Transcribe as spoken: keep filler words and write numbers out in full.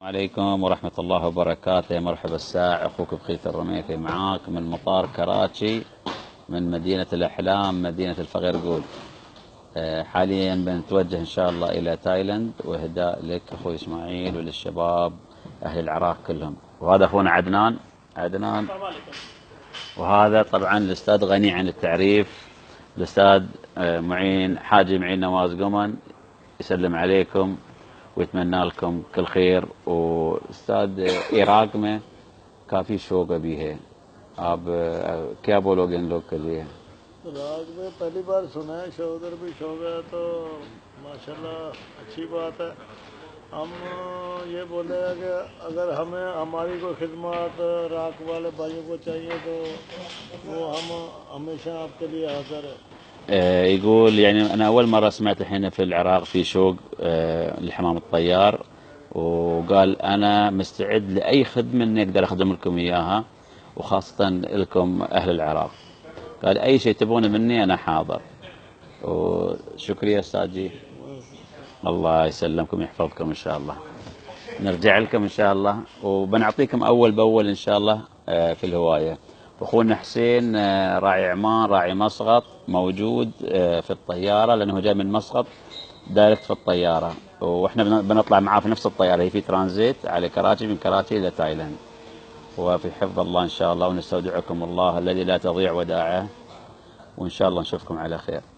عليكم ورحمة الله وبركاته. مرحبا الساع، أخوك بخيت الرميثي معاك من مطار كراتشي من مدينة الأحلام مدينة الفغيرقود. حاليا بنتوجه إن شاء الله إلى تايلاند، وإهداء لك أخوي إسماعيل وللشباب أهل العراق كلهم. وهذا أخونا عدنان عدنان وهذا طبعا الأستاذ غني عن التعريف، الأستاذ معين حاجي معين نواز قمن، يسلم عليكم ويتمنى لكم كل خير. واستاذ عراق में काफी शौक अभी है, आप क्या बोलोगे इन लोग के लिए? राग में पहली बार सुना है, शौदर भी शौक है तो माशाल्लाह अच्छी बात है। हम ये बोले हैं कि अगर हमें हमारी कोई खिदमत राग वाले भाइयों को चाहिए तो वो हम हमेशा आपके लिए हाजिर है। يقول يعني أنا أول مرة سمعت الحين في العراق في شوق لحمام الطيار، وقال أنا مستعد لأي خدمة إني أقدر أخدم لكم إياها، وخاصة لكم أهل العراق. قال أي شيء تبونه مني أنا حاضر. وشكرا أستاذي، الله يسلمكم يحفظكم إن شاء الله. نرجع لكم إن شاء الله وبنعطيكم أول بأول إن شاء الله في الهواية. أخونا حسين راعي عمان راعي مسقط موجود في الطيارة، لأنه جاي من مسقط دايركت في الطيارة، وإحنا بنطلع معاه في نفس الطيارة، هي في ترانزيت على كراتشي من كراتشي إلى تايلاند. وفي حفظ الله إن شاء الله، ونستودعكم الله الذي لا تضيع ودائعه، وإن شاء الله نشوفكم على خير.